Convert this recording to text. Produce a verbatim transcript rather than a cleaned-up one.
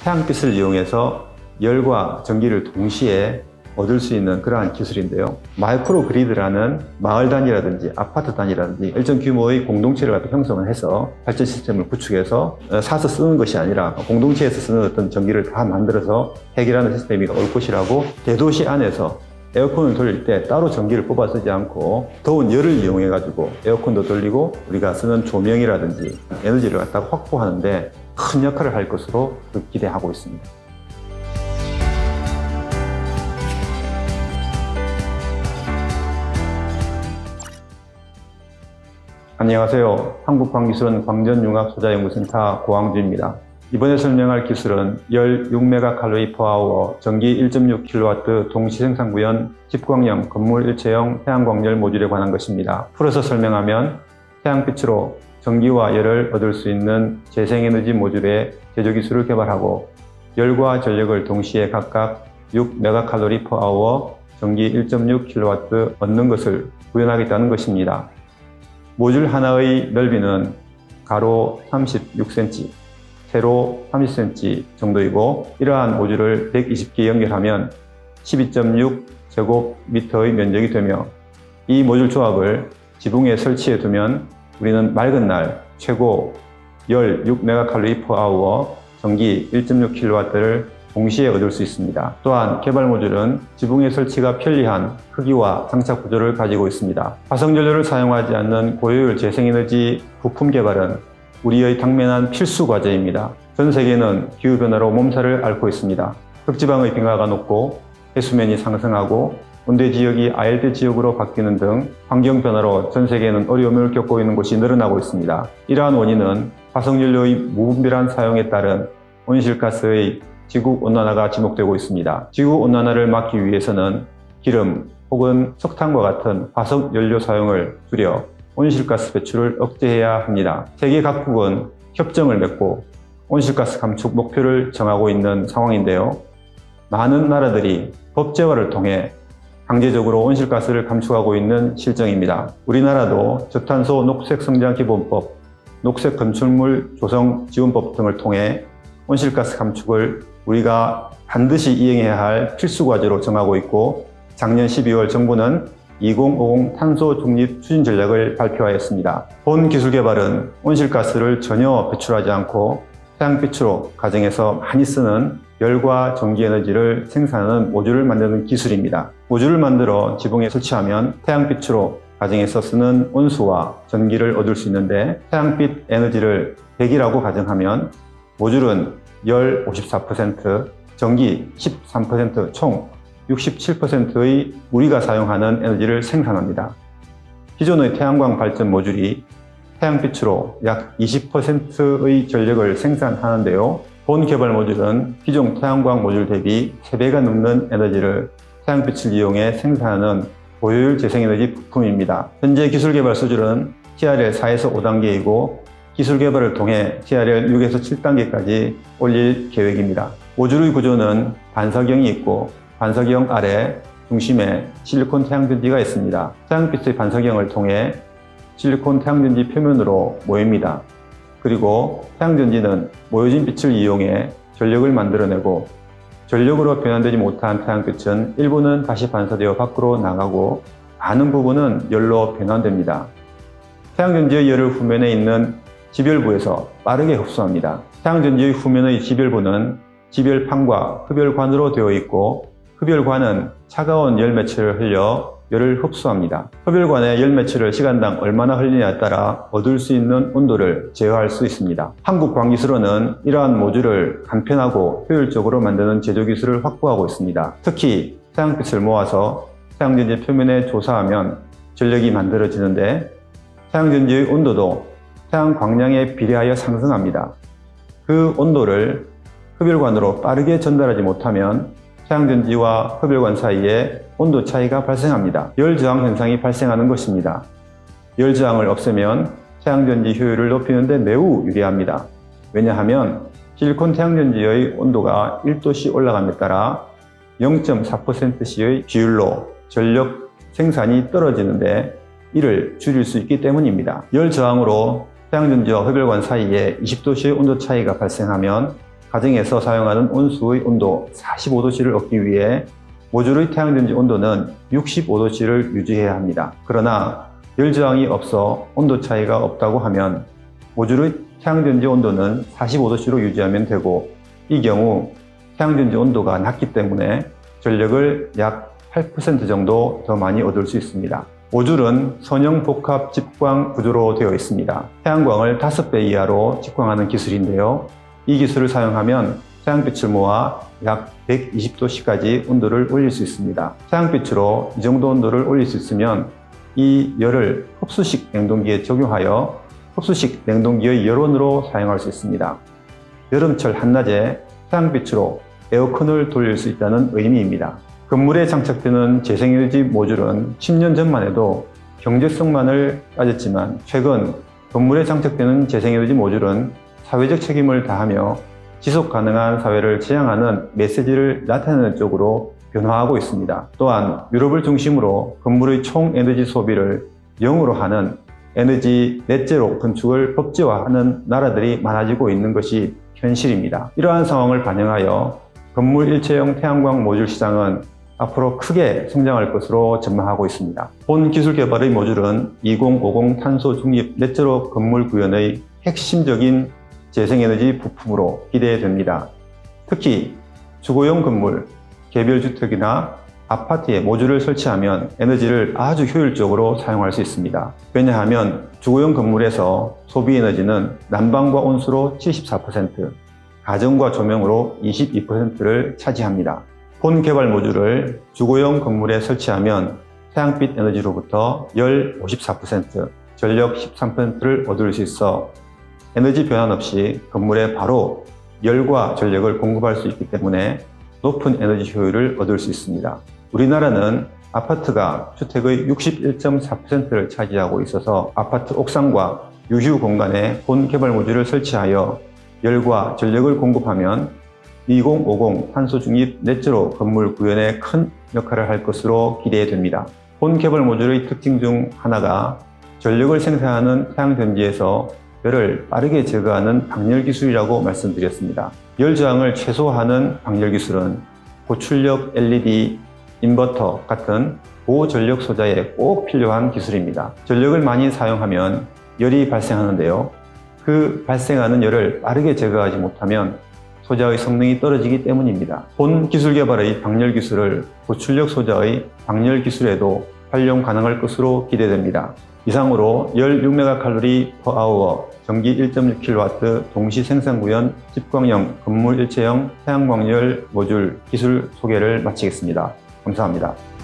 태양빛을 이용해서 열과 전기를 동시에 얻을 수 있는 그러한 기술인데요. 마이크로 그리드라는 마을 단위라든지 아파트 단위라든지 일정 규모의 공동체를 갖다 형성을 해서 발전 시스템을 구축해서 사서 쓰는 것이 아니라 공동체에서 쓰는 어떤 전기를 다 만들어서 해결하는 시스템이 올 것이라고, 대도시 안에서 에어컨을 돌릴 때 따로 전기를 뽑아 쓰지 않고 더운 열을 이용해 가지고 에어컨도 돌리고 우리가 쓰는 조명이라든지 에너지를 갖다가 확보하는데 큰 역할을 할 것으로 기대하고 있습니다. 안녕하세요. 한국광기술원 광전융합소자연구센터 고항주입니다. 이번에 설명할 기술은 열 육 메가칼로리 퍼 아워, 전기 일 점 육 킬로와트 동시생산 구현 집광형 건물 일체형 태양광열 모듈에 관한 것입니다. 풀어서 설명하면 태양빛으로 전기와 열을 얻을 수 있는 재생에너지 모듈의 제조 기술을 개발하고 열과 전력을 동시에 각각 육 메가칼로리 퍼 아워, 전기 일 점 육 킬로와트 얻는 것을 구현하겠다는 것입니다. 모듈 하나의 넓이는 가로 삼십육 센티미터, 세로 삼십 센티미터 정도이고, 이러한 모듈을 백이십 개 연결하면 십이 점 육 제곱미터의 면적이 되며, 이 모듈 조합을 지붕에 설치해 두면 우리는 맑은 날 최고 열 육 메가칼로리 퍼 아워, 전기 일 점 육 킬로와트를 동시에 얻을 수 있습니다. 또한 개발 모듈은 지붕에 설치가 편리한 크기와 장착 구조를 가지고 있습니다. 화석연료를 사용하지 않는 고효율 재생에너지 부품 개발은 우리의 당면한 필수 과제입니다. 전 세계는 기후변화로 몸살을 앓고 있습니다. 극지방의 빙하가 녹고 해수면이 상승하고 온대 지역이 아열대 지역으로 바뀌는 등 환경변화로 전 세계는 어려움을 겪고 있는 곳이 늘어나고 있습니다. 이러한 원인은 화석연료의 무분별한 사용에 따른 온실가스의 지구온난화가 지목되고 있습니다. 지구온난화를 막기 위해서는 기름 혹은 석탄과 같은 화석연료 사용을 줄여 온실가스 배출을 억제해야 합니다. 세계 각국은 협정을 맺고 온실가스 감축 목표를 정하고 있는 상황인데요. 많은 나라들이 법제화를 통해 강제적으로 온실가스를 감축하고 있는 실정입니다. 우리나라도 저탄소 녹색성장기본법, 녹색건축물 조성지원법 등을 통해 온실가스 감축을 우리가 반드시 이행해야 할 필수 과제로 정하고 있고, 작년 십이월 정부는 이천오십 탄소 중립 추진 전략을 발표하였습니다. 본 기술 개발은 온실가스를 전혀 배출하지 않고 태양빛으로 가정에서 많이 쓰는 열과 전기 에너지를 생산하는 모듈을 만드는 기술입니다. 모듈을 만들어 지붕에 설치하면 태양빛으로 가정에서 쓰는 온수와 전기를 얻을 수 있는데, 태양빛 에너지를 백이라고 가정하면 모듈은 열 오십사 퍼센트, 전기 십삼 퍼센트, 총 육십칠 퍼센트의 우리가 사용하는 에너지를 생산합니다. 기존의 태양광 발전 모듈이 태양빛으로 약 이십 퍼센트의 전력을 생산하는데요. 본 개발 모듈은 기존 태양광 모듈 대비 세 배가 넘는 에너지를 태양빛을 이용해 생산하는 고효율 재생에너지 부품입니다. 현재 기술 개발 수준은 티알엘 사에서 오 단계이고 기술 개발을 통해 티알엘 육에서 칠 단계까지 올릴 계획입니다. 모듈의 구조는 반사경이 있고, 반사경 아래 중심에 실리콘 태양전지가 있습니다. 태양빛의 반사경을 통해 실리콘 태양전지 표면으로 모입니다. 그리고 태양전지는 모여진 빛을 이용해 전력을 만들어내고, 전력으로 변환되지 못한 태양빛은 일부는 다시 반사되어 밖으로 나가고 많은 부분은 열로 변환됩니다. 태양전지의 열을 후면에 있는 지별부에서 빠르게 흡수합니다. 태양전지의 후면의 지별부는 지별판과 흡열관으로 되어 있고, 흡열관은 차가운 열 매체를 흘려 열을 흡수합니다. 흡열관의 열 매체를 시간당 얼마나 흘리냐에 따라 얻을 수 있는 온도를 제어할 수 있습니다. 한국광기술원은 이러한 모듈을 간편하고 효율적으로 만드는 제조 기술을 확보하고 있습니다. 특히 태양빛을 모아서 태양전지 표면에 조사하면 전력이 만들어지는데, 태양전지의 온도도 태양 광량에 비례하여 상승합니다. 그 온도를 흡열관으로 빠르게 전달하지 못하면 태양전지와 흡열관 사이에 온도 차이가 발생합니다. 열저항 현상이 발생하는 것입니다. 열저항을 없애면 태양전지 효율을 높이는 데 매우 유리합니다. 왜냐하면 실리콘 태양전지의 온도가 일 도씩 올라감에 따라 영 점 사 퍼센트씩의 비율로 전력 생산이 떨어지는데 이를 줄일 수 있기 때문입니다. 열저항으로 태양전지와 흡열관 사이에 이십 도씨의 온도 차이가 발생하면 가정에서 사용하는 온수의 온도 사십오 도씨를 얻기 위해 모듈의 태양전지 온도는 육십오 도씨를 유지해야 합니다. 그러나 열저항이 없어 온도 차이가 없다고 하면 모듈의 태양전지 온도는 사십오 도씨로 유지하면 되고, 이 경우 태양전지 온도가 낮기 때문에 전력을 약 팔 퍼센트 정도 더 많이 얻을 수 있습니다. 모듈은 선형 복합 집광 구조로 되어 있습니다. 태양광을 다섯 배 이하로 집광하는 기술인데요. 이 기술을 사용하면 태양빛을 모아 약 백이십 도씨까지 온도를 올릴 수 있습니다. 태양빛으로 이 정도 온도를 올릴 수 있으면 이 열을 흡수식 냉동기에 적용하여 흡수식 냉동기의 열원으로 사용할 수 있습니다. 여름철 한낮에 태양빛으로 에어컨을 돌릴 수 있다는 의미입니다. 건물에 장착되는 재생에너지 모듈은 십 년 전만 해도 경제성만을 따졌지만, 최근 건물에 장착되는 재생에너지 모듈은 사회적 책임을 다하며 지속 가능한 사회를 지향하는 메시지를 나타내는 쪽으로 변화하고 있습니다. 또한 유럽을 중심으로 건물의 총 에너지 소비를 영으로 하는 에너지 넷제로 건축을 법제화하는 나라들이 많아지고 있는 것이 현실입니다. 이러한 상황을 반영하여 건물 일체형 태양광 모듈 시장은 앞으로 크게 성장할 것으로 전망하고 있습니다. 본 기술 개발의 모듈은 이천오십 탄소 중립 넷제로 건물 구현의 핵심적인 재생에너지 부품으로 기대됩니다. 특히 주거용 건물, 개별주택이나 아파트에 모듈을 설치하면 에너지를 아주 효율적으로 사용할 수 있습니다. 왜냐하면 주거용 건물에서 소비 에너지는 난방과 온수로 칠십사 퍼센트, 가정과 조명으로 이십이 퍼센트를 차지합니다. 본 개발 모듈을 주거용 건물에 설치하면 태양빛 에너지로부터 열 오십사 퍼센트, 전력 십삼 퍼센트를 얻을 수 있어 에너지 변환 없이 건물에 바로 열과 전력을 공급할 수 있기 때문에 높은 에너지 효율을 얻을 수 있습니다. 우리나라는 아파트가 주택의 육십일 점 사 퍼센트를 차지하고 있어서 아파트 옥상과 유휴 공간에 본 개발 모듈을 설치하여 열과 전력을 공급하면 이천오십 탄소 중립 넷제로 건물 구현에 큰 역할을 할 것으로 기대됩니다. 본 개발 모듈의 특징 중 하나가 전력을 생산하는 태양전지에서 열을 빠르게 제거하는 방열 기술이라고 말씀드렸습니다. 열 저항을 최소화하는 방열 기술은 고출력 엘이디, 인버터 같은 고전력 소자에 꼭 필요한 기술입니다. 전력을 많이 사용하면 열이 발생하는데요. 그 발생하는 열을 빠르게 제거하지 못하면 소자의 성능이 떨어지기 때문입니다. 본 기술 개발의 방열 기술을 고출력 소자의 방열 기술에도 활용 가능할 것으로 기대됩니다. 이상으로 십육 메가칼로리 퍼 아워 전기 일 점 육 킬로와트 동시 생산 구현 집광형 건물 일체형 태양광열 모듈 기술 소개를 마치겠습니다. 감사합니다.